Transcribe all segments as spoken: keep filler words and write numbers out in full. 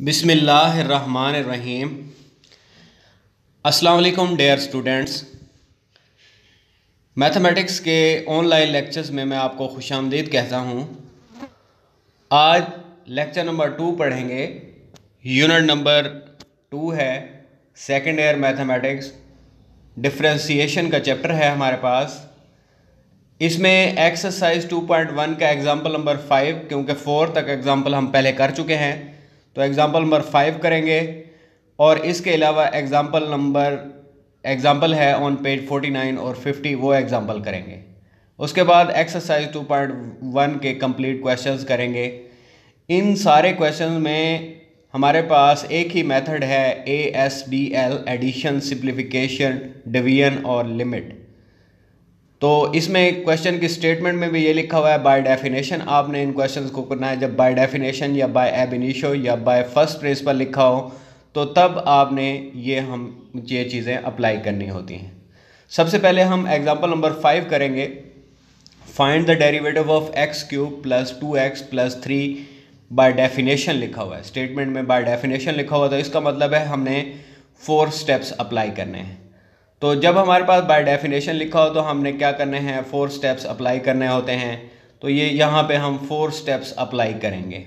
बिस्मिल्लाहिर्रहमानिर्रहीम। अस्सलाम वालेकुम डियर स्टूडेंट्स। मैथमेटिक्स के ऑनलाइन लेक्चर्स में मैं आपको खुशामदीद कहता हूँ। आज लेक्चर नंबर टू पढ़ेंगे। यूनिट नंबर टू है सेकेंड ईयर मैथमेटिक्स, डिफरेंशिएशन का चैप्टर है हमारे पास। इसमें एक्सरसाइज टू पॉइंट वन का एग्जाम्पल नंबर फाइव, क्योंकि फोर तक एग्जाम्पल हम पहले कर चुके हैं, तो एग्जाम्पल नंबर फाइव करेंगे। और इसके अलावा एग्जाम्पल नंबर एग्जाम्पल है ऑन पेज फोर्टी नाइन और फिफ्टी, वो एग्जाम्पल करेंगे। उसके बाद एक्सरसाइज टू पॉइंट वन के कंप्लीट क्वेश्चंस करेंगे। इन सारे क्वेश्चंस में हमारे पास एक ही मेथड है, A S B L, addition, simplification, division और लिमिट। तो इसमें क्वेश्चन की स्टेटमेंट में भी ये लिखा हुआ है बाय डेफिनेशन आपने इन क्वेश्चंस को करना है। जब बाय डेफिनेशन या बाय एब इनिशियो या बाय फर्स्ट प्रिंसिपल लिखा हो तो तब आपने ये हम ये चीज़ें अप्लाई करनी होती हैं। सबसे पहले हम एग्जांपल नंबर फाइव करेंगे। Find the derivative of x cube plus two x plus three by definition लिखा हुआ है। स्टेटमेंट में बाय डेफिनेशन लिखा हुआ, तो इसका मतलब है हमने फोर स्टेप्स अप्लाई करने हैं। तो जब हमारे पास बाय डेफिनेशन लिखा हो तो हमने क्या करने हैं, फोर स्टेप्स अप्लाई करने होते हैं। तो ये यहाँ पे हम फोर स्टेप्स अप्लाई करेंगे।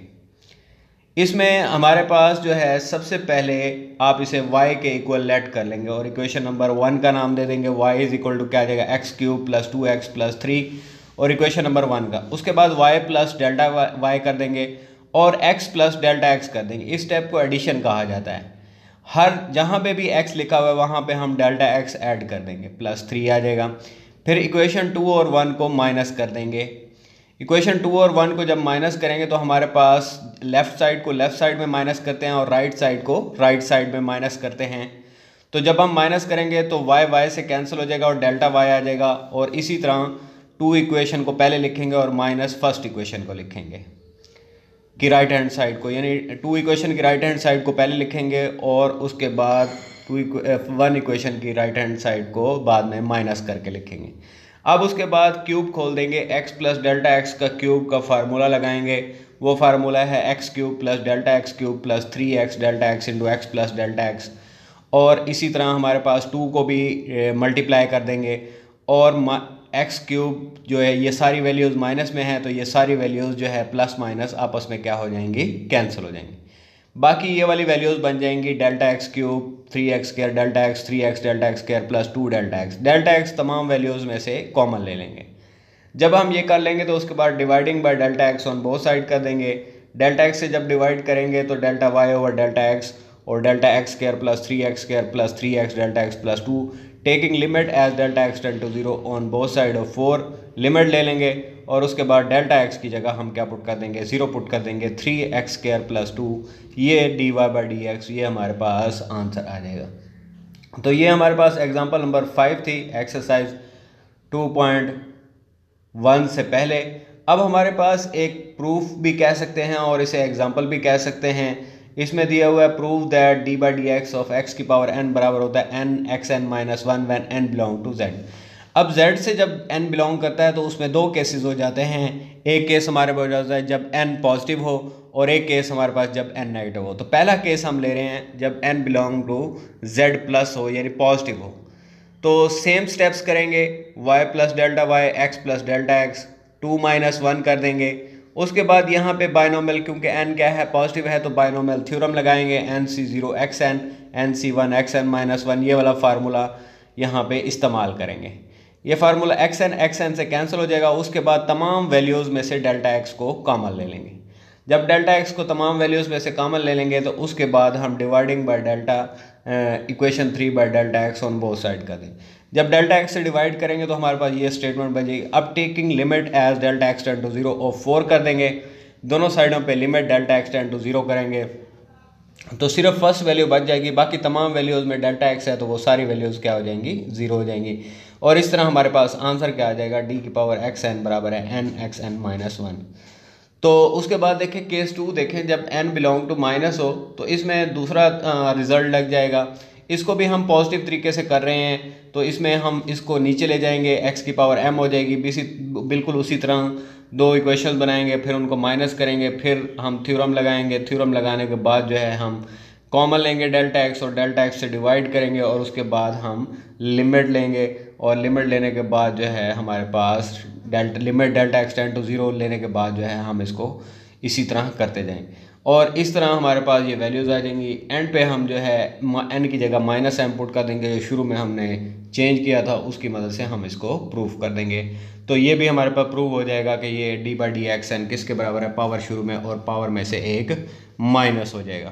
इसमें हमारे पास जो है सबसे पहले आप इसे y के इक्वल लेट कर लेंगे और इक्वेशन नंबर वन का नाम दे देंगे। y इज इक्वल टू क्या आ जाएगा, x cube plus two x plus three और इक्वेशन नंबर वन का। उसके बाद y प्लस डेल्टा वाई कर देंगे और x प्लस डेल्टा एक्स कर देंगे। इस स्टेप को एडिशन कहा जाता है। हर जहाँ पे भी x लिखा हुआ है वहाँ पे हम डेल्टा x ऐड कर देंगे, प्लस थ्री आ जाएगा। फिर इक्वेशन टू और वन को माइनस कर देंगे। इक्वेशन टू और वन को जब माइनस करेंगे तो हमारे पास लेफ़्ट साइड को लेफ़्ट साइड में माइनस करते हैं और राइट साइड को राइट साइड में माइनस करते हैं। तो जब हम माइनस करेंगे तो y y से कैंसिल हो जाएगा और डेल्टा y आ जाएगा। और इसी तरह टू इक्वेशन को पहले लिखेंगे और माइनस फर्स्ट इक्वेशन को लिखेंगे कि राइट हैंड साइड को, यानी टू इक्वेशन की राइट हैंड साइड को पहले लिखेंगे और उसके बाद टू वन इक्वेशन की राइट हैंड साइड को बाद में माइनस करके लिखेंगे। अब उसके बाद क्यूब खोल देंगे। x प्लस डेल्टा एक्स का क्यूब का फार्मूला लगाएंगे। वो फार्मूला है x cube plus delta x cube plus three x delta x into x plus delta x. और इसी तरह हमारे पास टू को भी मल्टीप्लाई कर देंगे और एक्स क्यूब जो है ये सारी वैल्यूज़ माइनस में है, तो ये सारी वैल्यूज़ जो है प्लस माइनस आपस में क्या हो जाएंगी, कैंसिल हो जाएंगी। बाकी ये वाली वैल्यूज़ बन जाएंगी delta x cube, three x square delta x, three x delta x square plus two delta x. Delta x तमाम वैल्यूज़ में से कॉमन ले लेंगे। जब हम ये कर लेंगे तो उसके बाद dividing by delta x on both side कर देंगे। डेल्टा एक्स से जब डिवाइड करेंगे तो delta y over delta x और delta x square plus three x square plus three x delta x plus two, taking limit as delta x tend to zero on both side of four, limit ले लेंगे और उसके बाद delta x की जगह हम क्या पुट कर देंगे, जीरो पुट कर देंगे। Three x square plus two, ये d y by d x, ये हमारे पास आंसर आ जाएगा। तो ये हमारे पास एग्जांपल नंबर फाइव थी एक्सरसाइज टू पॉइंट वन से पहले। अब हमारे पास एक प्रूफ भी कह सकते हैं और इसे एग्जाम्पल भी कह सकते हैं। इसमें दिया हुआ है prove that d by d x of x की पावर एन बराबर होता है n x n minus one when n belong to Z. अब जेड से जब एन बिलोंग करता है तो उसमें दो केसेस हो जाते हैं। एक केस हमारे पास हो जाता है जब एन पॉजिटिव हो और एक केस हमारे पास जब एन नेगेटिव हो। तो पहला केस हम ले रहे हैं जब n belong to Z plus हो, यानी पॉजिटिव हो। तो सेम स्टेप्स करेंगे, y plus delta y, x plus delta x, two minus one कर देंगे। उसके बाद यहाँ पे बाइनोमियल, क्योंकि n क्या है, पॉजिटिव है, तो बाइनोमियल थ्योरम लगाएंगे। N c zero x n, n c one x n minus one, ये वाला फार्मूला यहाँ पे इस्तेमाल करेंगे। ये formula x n x n से कैंसिल हो जाएगा। उसके बाद तमाम वैल्यूज़ में से डेल्टा एक्स को कॉमन ले लेंगे। जब डेल्टा एक्स को तमाम वैल्यूज़ में से कॉमन ले लेंगे तो उसके बाद हम dividing by delta equation three by delta x on both side कर दें। जब डेल्टा एक्स से डिवाइड करेंगे तो हमारे पास ये स्टेटमेंट बन जाएगी। अब taking limit as delta x tend to zero of four कर देंगे। दोनों साइडों पे limit delta x tend to zero करेंगे तो सिर्फ फर्स्ट वैल्यू बच जाएगी। बाकी तमाम वैल्यूज़ में डेल्टा एक्स है तो वो सारी वैल्यूज़ क्या हो जाएंगी, जीरो हो जाएंगी। और इस तरह हमारे पास आंसर क्या आ जाएगा, डी की पावर एक्स एन बराबर है n x n minus one. तो उसके बाद देखें केस टू, देखें जब n बिलोंग टू माइनस हो तो इसमें दूसरा रिजल्ट लग जाएगा। इसको भी हम पॉजिटिव तरीके से कर रहे हैं तो इसमें हम इसको नीचे ले जाएंगे, x की पावर m हो जाएगी। बिल्कुल उसी तरह दो इक्वेशन बनाएंगे, फिर उनको माइनस करेंगे, फिर हम थ्योरम लगाएंगे। थ्योरम लगाने के बाद जो है हम कॉमन लेंगे डेल्टा एक्स और डेल्टा एक्स से डिवाइड करेंगे और उसके बाद हम लिमिट लेंगे और लिमिट लेने के बाद जो है हमारे पास delta limit delta x tend to zero लेने के बाद जो है हम इसको इसी तरह करते जाएंगे और इस तरह हमारे पास ये वैल्यूज़ आ जाएंगी। एंड पे हम जो है एन की जगह माइनस एम पुट कर देंगे, जो शुरू में हमने चेंज किया था उसकी मदद से हम इसको प्रूफ कर देंगे। तो ये भी हमारे पास प्रूव हो जाएगा कि ये d by d x n किसके बराबर है, पावर शुरू में और पावर में से एक माइनस हो जाएगा।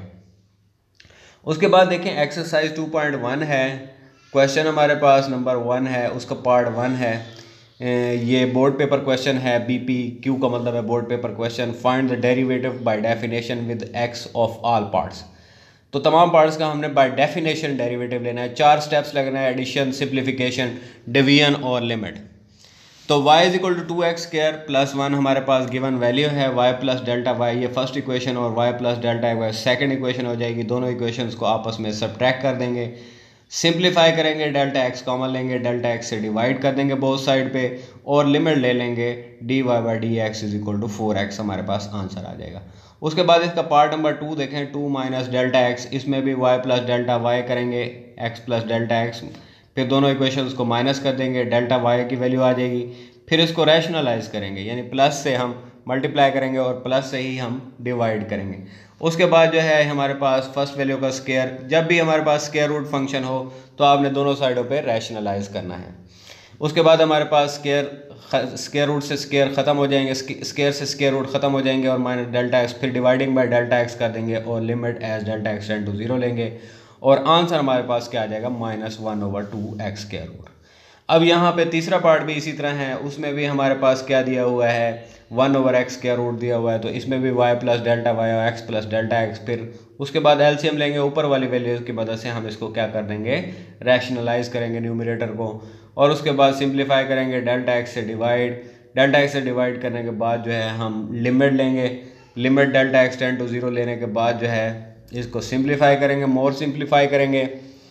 उसके बाद देखें एक्सरसाइज टू पॉइंट वन है, क्वेश्चन हमारे पास नंबर वन है, उसका पार्ट वन है। ये बोर्ड पेपर क्वेश्चन है, बीपी क्यू का मतलब है board paper question. Find the derivative by definition with x of all parts. तो तमाम पार्ट्स का हमने बाय डेफिनेशन डेरिवेटिव लेना है। चार स्टेप्स लगना है, एडिशन, सिंप्लीफिकेशन, डिवीजन और लिमिट। तो y is equal to two x square plus one हमारे पास गिवन वैल्यू है, y प्लस डेल्टा वाई ये फर्स्ट इक्वेशन और y plus delta y second equation हो जाएगी। दोनों इक्वेशंस को आपस में सब्ट्रैक्ट कर देंगे, सिंप्लीफाई करेंगे, डेल्टा एक्स कॉमन लेंगे, डेल्टा एक्स से डिवाइड कर देंगे बोथ साइड पे और लिमिट ले लेंगे d y by d x is equal to four x हमारे पास आंसर आ जाएगा। उसके बाद इसका पार्ट नंबर टू देखें, टू माइनस डेल्टा एक्स, इसमें भी y प्लस डेल्टा वाई करेंगे, x प्लस डेल्टा एक्स, फिर दोनों इक्वेशंस को माइनस कर देंगे, डेल्टा वाई की वैल्यू आ जाएगी। फिर इसको रैशनलाइज करेंगे, यानी प्लस से हम मल्टीप्लाई करेंगे और प्लस से ही हम डिवाइड करेंगे। उसके बाद जो है हमारे पास फर्स्ट वैल्यू का स्क्वायर, जब भी हमारे पास स्क्वायर रूट फंक्शन हो तो आपने दोनों साइडों पे रैशनलाइज करना है। उसके बाद हमारे पास स्क्वायर स्क्वायर रूट से स्क्वायर ख़त्म हो जाएंगे, स्क्वायर से स्क्वायर रूट ख़त्म हो जाएंगे और माइनस डेल्टा एक्स, फिर डिवाइडिंग बाय डेल्टा एक्स कर देंगे और limit as delta x tend to zero लेंगे और आंसर हमारे पास क्या आ जाएगा, minus one over two x square root. अब यहाँ पे तीसरा पार्ट भी इसी तरह है, उसमें भी हमारे पास क्या दिया हुआ है, one over x square root दिया हुआ है। तो इसमें भी वाई प्लस डेल्टा वाई और एक्स प्लस डेल्टा एक्स, फिर उसके बाद एलसीएम लेंगे ऊपर वाली वैल्यूज़ की मदद से हम इसको क्या कर देंगे, रैशनलाइज करेंगे न्यूमरेटर को और उसके बाद सिंप्लीफाई करेंगे, डेल्टा एक्स से डिवाइड, डेल्टा एक्स से डिवाइड करने के बाद जो है हम लिमिट लेंगे, limit delta x tend to zero लेने के बाद जो है इसको सिंप्लीफाई करेंगे, मोर सिंप्लीफाई करेंगे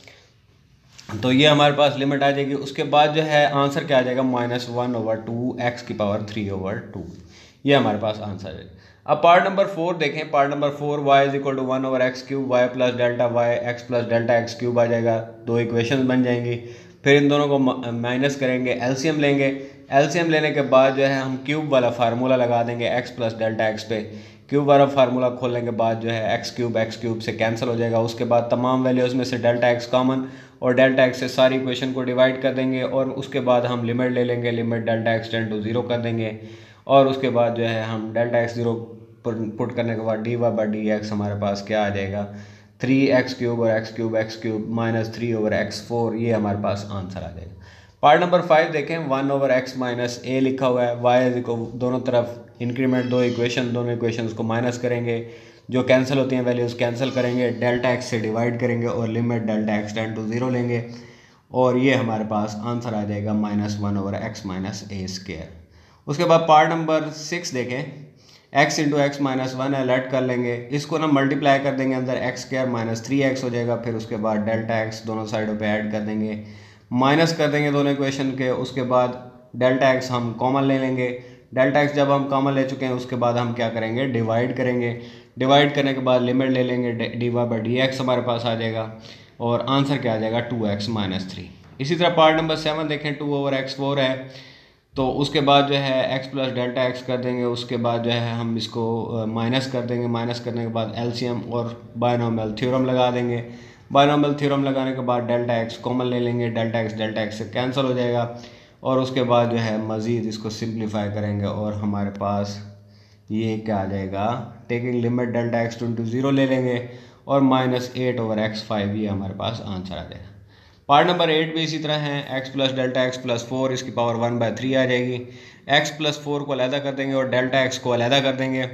तो ये हमारे पास लिमिट आ जाएगी। उसके बाद जो है आंसर क्या आ जाएगा, minus one over two x की पावर थ्री ओवर टू, ये हमारे पास आंसर है। अब पार्ट नंबर फोर देखें, part number four y is equal to one over x cube, y plus delta y x plus delta x cube आ जाएगा, दो इक्वेशन बन जाएंगी। फिर इन दोनों को माइनस करेंगे, एलसीएम लेंगे, एलसीएम लेने के बाद जो है हम क्यूब वाला फार्मूला लगा देंगे एक्स प्लस डेल्टा एक्स पे। क्यूब वाला फार्मूला खोलने के बाद जो है एक्स क्यूब एक्स क्यूब से कैंसिल हो जाएगा। उसके बाद तमाम वैल्यूज़ में से डेल्टा एक्स कॉमन और डेल्टा एक्स से सारी इक्वेशन को डिवाइड कर देंगे और उसके बाद हम लिमिट ले लेंगे, limit delta x tend to zero कर देंगे और उसके बाद जो है हम डेल्टा एक्स ज़ीरो पुट करने के बाद d y by d x हमारे पास क्या आ जाएगा, थ्री एक्स क्यूब और x cube x cube minus three over x four, ये हमारे पास आंसर आ जाएगा। पार्ट नंबर फाइव देखें, one over x minus a लिखा हुआ है, वाई को दोनों तरफ इंक्रीमेंट, दो इक्वेशन, दोनों इक्वेशंस को माइनस करेंगे, जो कैंसिल होती हैं वैल्यूज़ कैंसिल करेंगे, डेल्टा एक्स से डिवाइड करेंगे और limit delta x tend to zero लेंगे और ये हमारे पास आंसर आ जाएगा minus one over x minus a square. उसके बाद पार्ट नंबर सिक्स देखें, x into x minus one है, लेट कर लेंगे, इसको ना मल्टीप्लाई कर देंगे, अंदर x square minus three x हो जाएगा। फिर उसके बाद डेल्टा एक्स दोनों साइडों पे ऐड कर देंगे, माइनस कर देंगे दोनों इक्वेशन के। उसके बाद डेल्टा एक्स हम कॉमन ले लेंगे, डेल्टा एक्स जब हम कॉमन ले चुके हैं उसके बाद हम क्या करेंगे, डिवाइड करेंगे, डिवाइड करने के बाद लिमिट ले लेंगे, d y by d x हमारे पास आ जाएगा और आंसर क्या आ जाएगा, टू एक्स माइनस थ्री। इसी तरह पार्ट नंबर सेवन देखें, टू ओवर एक्स फोर है, तो उसके बाद जो है एक्स प्लस डेल्टा एक्स कर देंगे, उसके बाद जो है हम इसको माइनस कर देंगे, माइनस करने के बाद एलसीएम और बायनॉमियल थ्योरम लगा देंगे, बायनॉमियल थ्योरम लगाने के बाद डेल्टा एक्स कॉमन ले लेंगे, डेल्टा एक्स डेल्टा एक्स से कैंसिल हो जाएगा और उसके बाद जो है मज़ीद इसको सिंप्लीफाई करेंगे और हमारे पास ये क्या आ जाएगा, taking limit delta x to into zero ले लेंगे और minus eight over x five, ये हमारे पास आंसर आ जाएगा। पार्ट नंबर एट भी इसी तरह है, x plus delta x plus four, इसकी पावर वन बाई थ्री आ जाएगी, एक्स प्लस फोर को अलहदा कर देंगे और डेल्टा एक्स को अलहदा कर देंगे।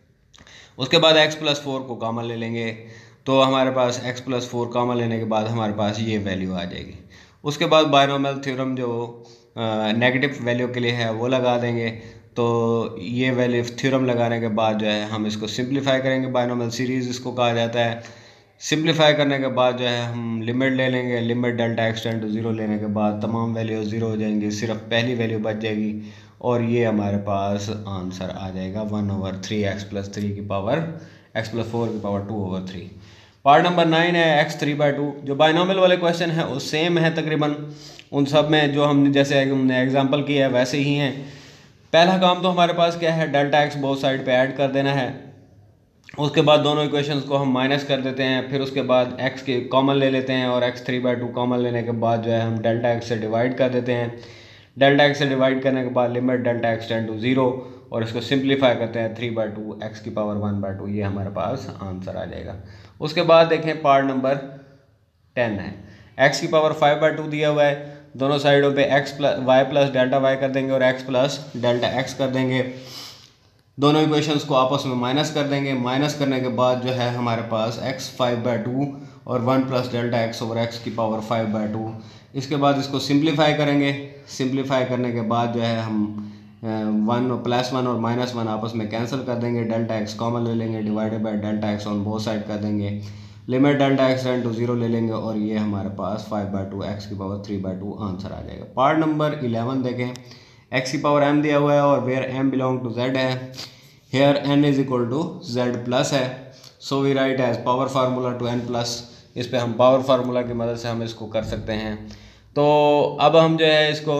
उसके बाद एक्स प्लस फोर को कॉमन ले लेंगे, तो हमारे पास एक्स प्लस फोर कॉमन लेने के बाद हमारे पास ये वैल्यू आ जाएगी। उसके बाद बायनॉमियल थ्योरम जो नेगेटिव वैल्यू के लिए है वो लगा देंगे, तो ये वैल्यू थ्योरम लगाने के बाद जो है हम इसको सिंप्लीफाई करेंगे, बायनॉमियल सीरीज़ इसको कहा जाता है। सिंप्लीफाई करने के बाद जो है हम लिमिट ले लेंगे, limit delta x tend to zero लेने के बाद तमाम वैल्यू ज़ीरो हो जाएंगी, सिर्फ पहली वैल्यू बच जाएगी और ये हमारे पास आंसर आ जाएगा one over three x plus three की पावर एक्स प्लस फोर की power two over three. Part number nine है एक्स थ्री बाई टू। जो बाइनोमियल वाले क्वेश्चन हैं वो सेम है तकरीबन उन सब में, जो हमने जैसे हमने एग्जांपल किया है वैसे ही हैं। पहला काम तो हमारे पास क्या है, डेल्टा एक्स बोथ साइड पे ऐड कर देना है। उसके बाद दोनों इक्वेशंस को हम माइनस कर देते हैं, फिर उसके बाद एक्स के कॉमन ले लेते हैं और x three by two common लेने के बाद जो है हम डेल्टा एक्स से डिवाइड कर देते हैं। डेल्टा एक्स से डिवाइड करने के बाद limit delta x tend to zero और इसको सिंप्लीफाई करते हैं थ्री बाई टू एक्स की पावर वन बाई टू, ये हमारे पास आंसर आ जाएगा। उसके बाद देखें पार्ट नंबर टेन है, एक्स की पावर फाइव बाई टू दिया हुआ है, दोनों साइडों पे x plus y plus delta y कर देंगे और एक्स प्लस डेल्टा एक्स कर देंगे। दोनों इक्वेशंस को आपस में माइनस कर देंगे। माइनस करने के बाद जो है हमारे पास एक्स फाइव बाई टू और one plus delta x over x की पावर फाइव बाई टू। इसके बाद इसको सिंप्लीफाई करेंगे। सिंप्लीफाई करने के बाद जो है हम वन प्लस वन और माइनस वन आपस में कैंसिल कर देंगे, डेल्टा एक्स कॉमन ले लेंगे, divided by delta x on both side कर देंगे, limit delta x tend to zero ले लेंगे और ये हमारे पास फाइव बाई टू एक्स की power three by two answer आ जाएगा। पार्ट नंबर इलेवन देखें, एक्स की पावर एम दिया हुआ है और where m belong to Z है, here n is equal to Z plus है, so we write as power formula to N plus. इस पर हम पावर फार्मूला की मदद से हम इसको कर सकते हैं। तो अब हम जो है इसको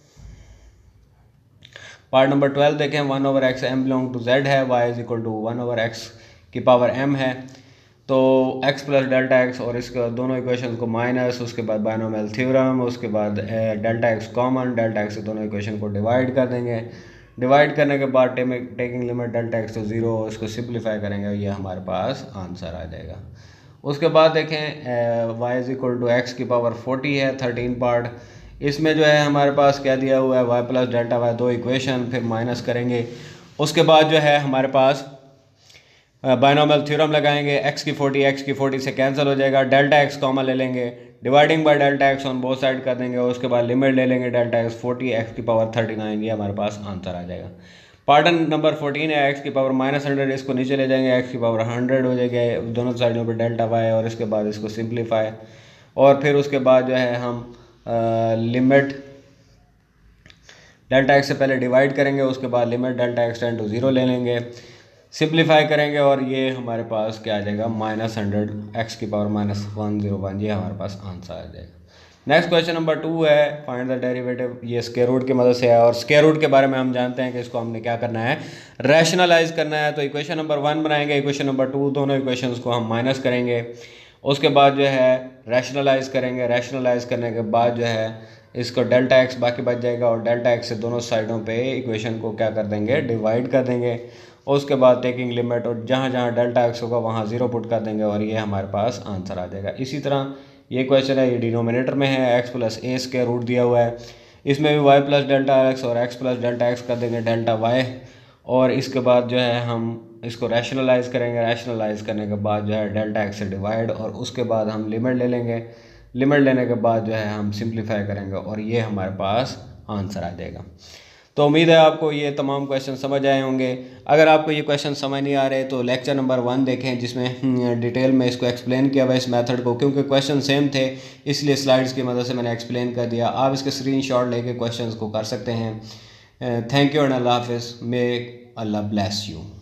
पार्ट नंबर ट्वेल्व देखें, one over x m belong to Z है, y is equal to one over x की पावर एम है, तो x प्लस डेल्टा एक्स और इसके दोनों इक्वेशन को माइनस, उसके बाद बाइनोमियल थ्योरम, उसके बाद delta x common, delta x से दोनों इक्वेशन को डिवाइड कर देंगे। डिवाइड करने के बाद taking limit delta x to zero, इसको सिंप्लीफाई करेंगे, ये हमारे पास आंसर आ जाएगा। उसके बाद देखें y is equal to x की पावर फोर्टी है, थर्टीन पार्ट। इसमें जो है हमारे पास क्या दिया हुआ है, y प्लस डेल्टा वाई, दो इक्वेशन, फिर माइनस करेंगे। उसके बाद जो है हमारे पास बाइनोमियल थ्योरम लगाएंगे, x की फोर्टी x की फोर्टी से कैंसिल हो जाएगा, डेल्टा x कॉमन ले लेंगे, dividing by delta x on both side कर देंगे और उसके बाद लिमिट ले लेंगे डेल्टा x फोर्टी x की पावर थर्टी नाइन, ये हमारे पास आंसर आ जाएगा। पार्ट नंबर फोर्टीन है, x की पावर माइनस हंड्रेड, इसको नीचे ले जाएंगे, x की पावर हंड्रेड हो जाएगा दोनों साइडों पर डेल्टा y और इसके बाद इसको सिंप्लीफाई और फिर उसके बाद जो है हम लिमिट डेल्टा एक्स से पहले डिवाइड करेंगे, उसके बाद limit delta x tend to zero ले लेंगे, सिंप्लीफाई करेंगे और ये हमारे पास क्या आ जाएगा, माइनस हंड्रेड एक्स की power minus one zero one, ये हमारे पास आंसर आ जाएगा। नेक्स्ट क्वेश्चन नंबर टू है, फाइंड द डेरिवेटिव, ये स्क्वायर रूट की मदद से है और स्क्वायर रूट के बारे में हम जानते हैं कि इसको हमने क्या करना है, रैशनलाइज करना है। तो इक्वेशन नंबर वन बनाएंगे, इक्वेशन नंबर टू, दोनों इक्वेशंस को हम माइनस करेंगे, उसके बाद जो है रैशनलाइज करेंगे। रैशनलाइज करने के बाद जो है इसको डेल्टा एक्स बाकी बच जाएगा और डेल्टा एक्स से दोनों साइडों पे इक्वेशन को क्या कर देंगे, डिवाइड कर देंगे और उसके बाद टेकिंग लिमिट और जहाँ जहाँ डेल्टा एक्स होगा वहाँ ज़ीरो पुट कर देंगे और ये हमारे पास आंसर आ जाएगा। इसी तरह ये क्वेश्चन है, ये डिनोमिनेटर में है, x plus a square root दिया हुआ है, इसमें भी वाई प्लस डेल्टा एक्स और एक्स प्लस डेल्टा एक्स कर देंगे डेल्टा वाई और इसके बाद जो है हम इसको रैशनलाइज करेंगे। रैशनलाइज करने के बाद जो है डेल्टा एक्स से डिवाइड और उसके बाद हम लिमिट ले लेंगे, लिमिट लेने के बाद जो है हम सिंप्लीफाई करेंगे और ये हमारे पास आंसर आ जाएगा। तो उम्मीद है आपको ये तमाम क्वेश्चन समझ आए होंगे। अगर आपको ये क्वेश्चन समझ नहीं आ रहे तो लेक्चर नंबर वन देखें, जिसमें डिटेल में इसको एक्सप्लेन किया हुआ है इस मेथड को, क्योंकि क्वेश्चन सेम थे इसलिए स्लाइड्स की मदद से मैंने एक्सप्लेन कर दिया। आप इसके स्क्रीनशॉट लेके क्वेश्चंस को कर सकते हैं। थैंक यू एंड अल्लाह हाफिज़। May Allah bless you.